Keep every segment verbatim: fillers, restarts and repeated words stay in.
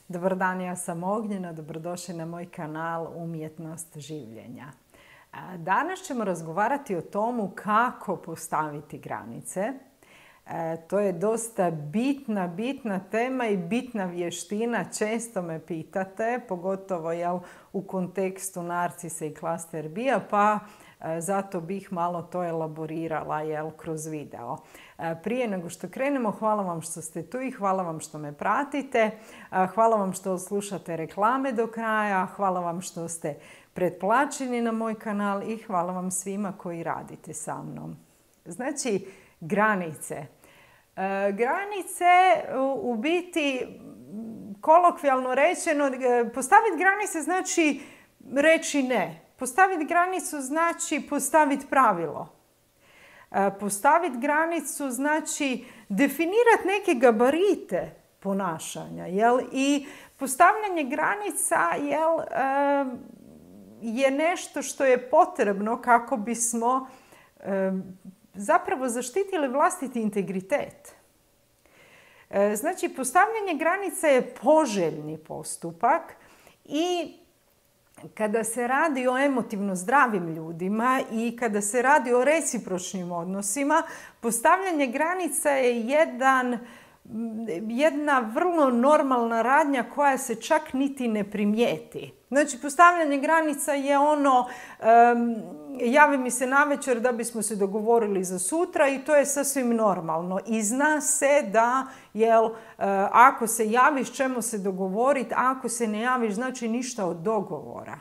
Dobar dan, ja sam Ognjena, dobrodošli na moj kanal Umjetnost življenja. Danas ćemo razgovarati o tomu kako postaviti granice. To je dosta bitna, bitna tema i bitna vještina. Često me pitate, pogotovo jel, u kontekstu narcisa i klaster bija, pa zato bih malo to elaborirala jel, kroz video. Prije nego što krenemo, hvala vam što ste tu i hvala vam što me pratite. Hvala vam što slušate reklame do kraja. Hvala vam što ste pretplaćeni na moj kanal i hvala vam svima koji radite sa mnom. Znači, granice. Granice u biti, kolokvijalno rečeno, postaviti granice znači reći ne. Postaviti granicu znači postaviti pravilo. Postaviti granicu znači definirati neke gabarite ponašanja. Jel? I postavljanje granica jel, je nešto što je potrebno kako bismo zapravo zaštitili vlastiti integritet. Znači, postavljanje granica je poželjni postupak i kada se radi o emotivno zdravim ljudima i kada se radi o recipročnim odnosima, postavljanje granica je jedan, jedna vrlo normalna radnja koja se čak niti ne primijeti. Znači, postavljanje granica je ono, um, javi mi se navečer da bismo se dogovorili za sutra i to je sasvim normalno. I zna se da, jel, uh, ako se javiš ćemo se dogovoriti, a ako se ne javiš znači ništa od dogovora.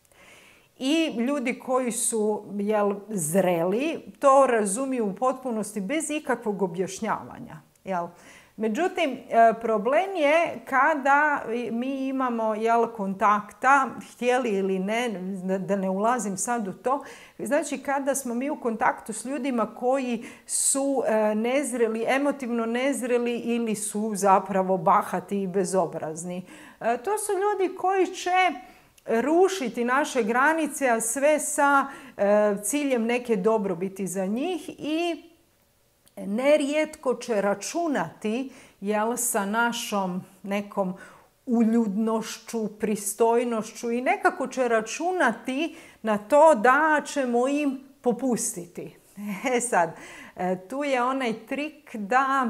I ljudi koji su jel, zreli to razumiju u potpunosti bez ikakvog objašnjavanja. Jel? Međutim, problem je kada mi imamo jel, kontakta, htjeli ili ne, da ne ulazim sad u to, znači kada smo mi u kontaktu s ljudima koji su nezreli, emotivno nezreli ili su zapravo bahati i bezobrazni. To su ljudi koji će rušiti naše granice, a sve sa ciljem neke dobrobiti za njih i nerijetko će računati jel, sa našom nekom uljudnošću, pristojnošću i nekako će računati na to da ćemo im popustiti. E sad, tu je onaj trik da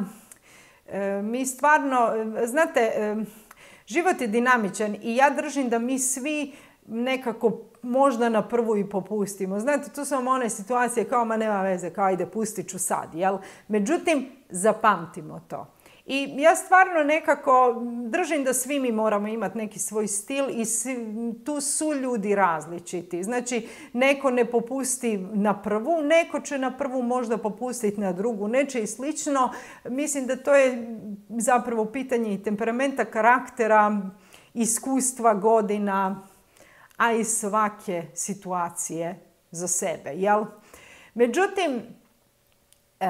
mi stvarno, znate, život je dinamičan i ja držim da mi svi nekako možda na prvu i popustimo. Znate, tu su vam one situacije kao ma nema veze, kao ajde pustit ću sad, jel? Međutim, zapamtimo to. I ja stvarno nekako držim da svi mi moramo imati neki svoj stil i tu su ljudi različiti. Znači, neko ne popusti na prvu, neko će na prvu možda popustiti na drugu, neće i slično. Mislim da to je zapravo pitanje i temperamenta, karaktera, iskustva, godina, a i svake situacije za sebe. Jel? Međutim, e,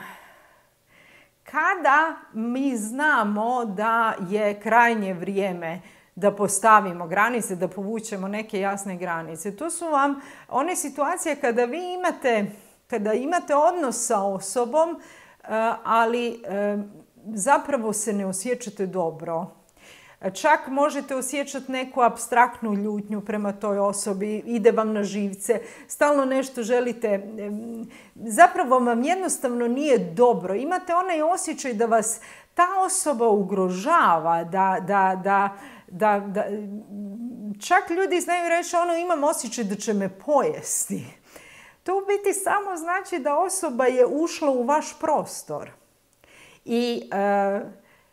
kada mi znamo da je krajnje vrijeme da postavimo granice, da povučemo neke jasne granice, to su vam one situacije kada vi imate, kada imate odnos sa osobom, e, ali e, zapravo se ne osjećate dobro. Čak možete osjećati neku apstraktnu ljutnju prema toj osobi, ide vam na živce, stalno nešto želite. Zapravo vam jednostavno nije dobro. Imate onaj osjećaj da vas ta osoba ugrožava, da, da, da, da, da čak ljudi znaju reći ono imam osjećaj da će me pojesti. To u biti samo znači da osoba je ušla u vaš prostor. I uh,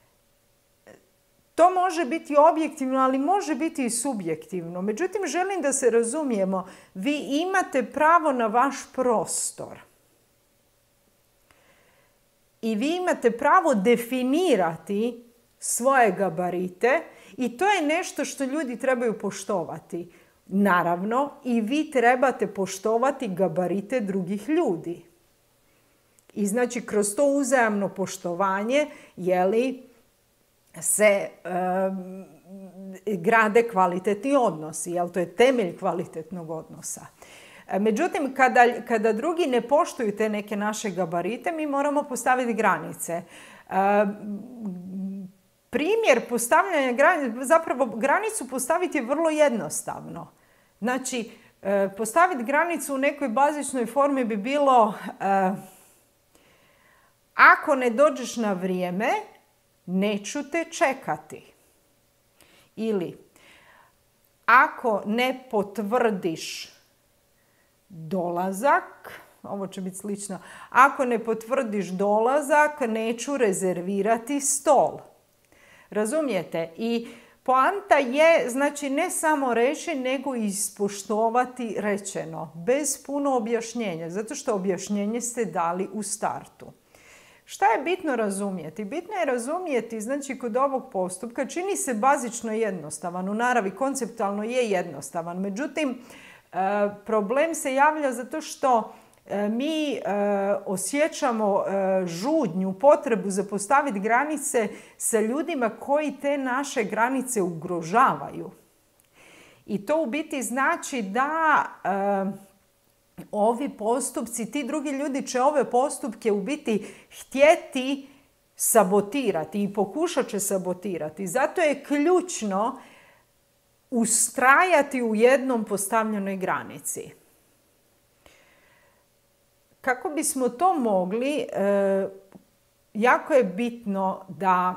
to može biti objektivno, ali može biti i subjektivno. Međutim, želim da se razumijemo. Vi imate pravo na vaš prostor. I vi imate pravo definirati svoje gabarite i to je nešto što ljudi trebaju poštovati. Naravno, i vi trebate poštovati gabarite drugih ljudi. I znači, kroz to uzajamno poštovanje, jeli, se um, grade kvalitetni odnosi, jel? To je temelj kvalitetnog odnosa. Međutim, kada, kada drugi ne poštuju te neke naše gabarite, mi moramo postaviti granice. Um, primjer postavljanja granice, zapravo granicu postaviti je vrlo jednostavno. Znači, postaviti granicu u nekoj bazičnoj formi bi bilo ako ne dođeš na vrijeme, neću te čekati. Ili ako ne potvrdiš dolazak, ovo će biti slično, ako ne potvrdiš dolazak, neću rezervirati stol. Razumijete? I poanta je, znači, ne samo reći, nego ispoštovati rečeno, bez puno objašnjenja, zato što objašnjenje ste dali u startu. Šta je bitno razumjeti? Bitno je razumjeti, znači, kod ovog postupka čini se bazično jednostavan, u naravi konceptualno je jednostavan, međutim, problem se javlja zato što mi e, osjećamo e, žudnju, potrebu za postaviti granice sa ljudima koji te naše granice ugrožavaju. I to u biti znači da e, ovi postupci, ti drugi ljudi će ove postupke u biti htjeti sabotirati i pokušat će sabotirati. Zato je ključno ustrajati u jednom postavljenoj granici. Kako bismo to mogli, jako je bitno da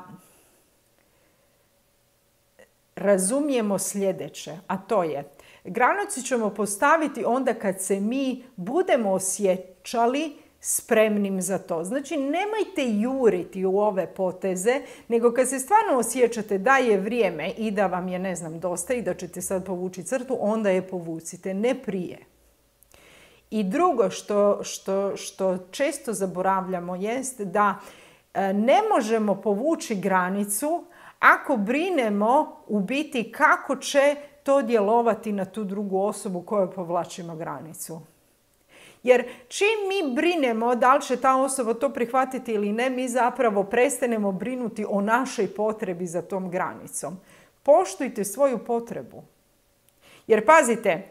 razumijemo sljedeće, a to je, granicu ćemo postaviti onda kad se mi budemo osjećali spremnim za to. Znači, nemojte juriti u ove poteze, nego kad se stvarno osjećate da je vrijeme i da vam je, ne znam, dosta i da ćete sad povući crtu, onda je povucite, ne prije. I drugo što, što, što često zaboravljamo jest da ne možemo povući granicu ako brinemo u biti kako će to djelovati na tu drugu osobu kojoj povlačimo granicu. Jer čim mi brinemo da li će ta osoba to prihvatiti ili ne, mi zapravo prestanemo brinuti o našoj potrebi za tom granicom. Poštujte svoju potrebu. Jer pazite,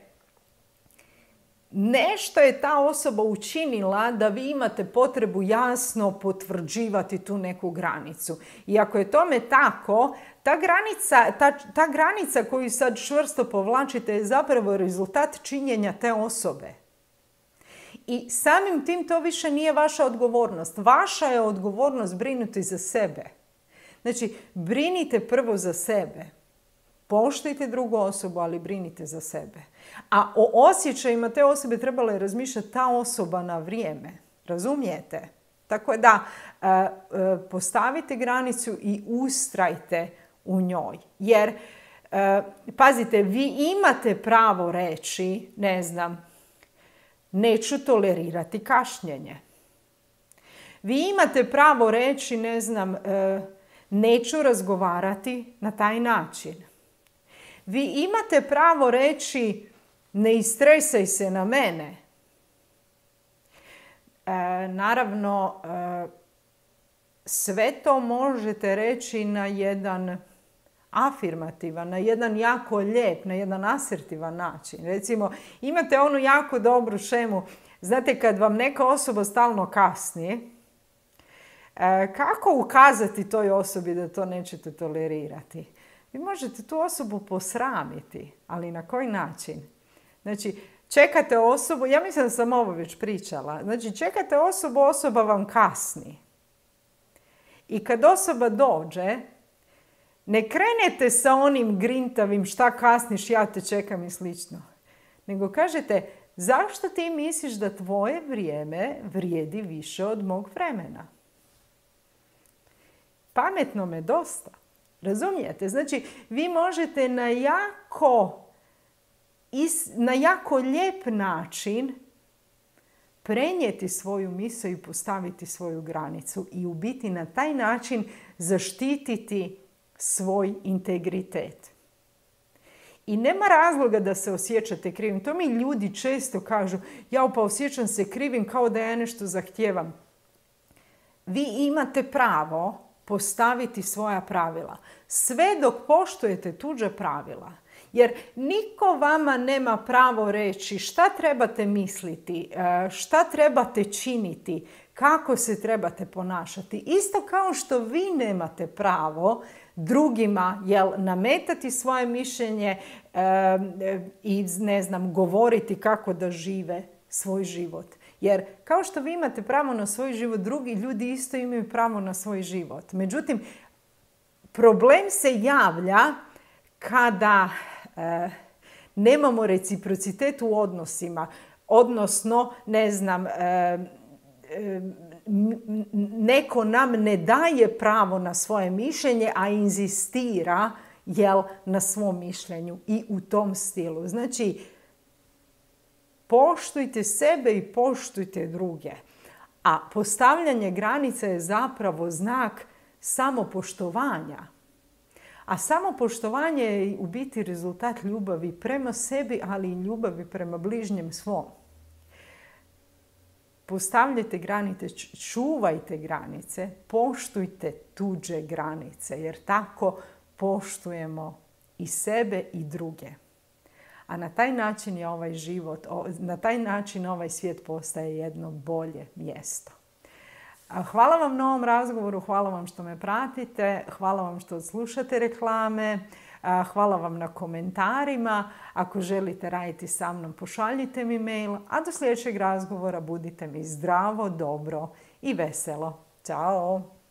nešto je ta osoba učinila da vi imate potrebu jasno potvrđivati tu neku granicu. I ako je tome tako, ta granica, ta, ta granica koju sad čvrsto povlačite je zapravo rezultat činjenja te osobe. I samim tim to više nije vaša odgovornost. Vaša je odgovornost brinuti za sebe. Znači, brinite prvo za sebe. Poštujte drugu osobu, ali brinite za sebe. A o osjećajima te osobe trebala je razmišljati ta osoba na vrijeme. Razumijete? Tako da e, e, postavite granicu i ustrajte u njoj. Jer, e, pazite, vi imate pravo reći, ne znam, neću tolerirati kašnjenje. Vi imate pravo reći, ne znam, e, neću razgovarati na taj način. Vi imate pravo reći, ne istresaj se na mene. E, naravno, e, sve to možete reći na jedan afirmativan, na jedan jako lijep, na jedan asertivan način. Recimo, imate onu jako dobru šemu, znate, kad vam neka osoba stalno kasni, e, kako ukazati toj osobi da to nećete tolerirati? Vi možete tu osobu posramiti, ali na koji način? Znači, čekate osobu, ja mislim da sam ovo već pričala, znači čekate osobu, osoba vam kasni. I kad osoba dođe, ne krenete sa onim grintavim šta kasniš, ja te čekam i slično. Nego kažete, zašto ti misliš da tvoje vrijeme vrijedi više od mog vremena? Pametno me dosta. Razumijete? Znači, vi možete na jako, na jako lijep način prenijeti svoju misao i postaviti svoju granicu i u biti na taj način zaštititi svoj integritet. I nema razloga da se osjećate krivim. To mi ljudi često kažu, ja pa osjećam se krivim kao da ja nešto zahtijevam. Vi imate pravo postaviti svoja pravila. Sve dok poštujete tuđa pravila. Jer niko vama nema pravo reći šta trebate misliti, šta trebate činiti, kako se trebate ponašati. Isto kao što vi nemate pravo drugima jel, nametati svoje mišljenje e, i ne znam, govoriti kako da žive svoj život. Jer kao što vi imate pravo na svoj život, drugi ljudi isto imaju pravo na svoj život. Međutim, problem se javlja kada e, nemamo reciprocitet u odnosima. Odnosno, ne znam, e, e, neko nam ne daje pravo na svoje mišljenje, a inzistira jel, na svom mišljenju i u tom stilu. Znači, poštujte sebe i poštujte druge. A postavljanje granica je zapravo znak samopoštovanja. A samopoštovanje je u biti rezultat ljubavi prema sebi, ali i ljubavi prema bližnjem svom. Postavljajte granice, čuvajte granice, poštujte tuđe granice, jer tako poštujemo i sebe i druge. A na taj način je ovaj život, na taj način ovaj svijet postaje jedno bolje mjesto. Hvala vam na ovom razgovoru, hvala vam što me pratite, hvala vam što slušate reklame, hvala vam na komentarima. Ako želite raditi sa mnom, pošaljite mi mail, a do sljedećeg razgovora budite mi zdravo, dobro i veselo. Ćao!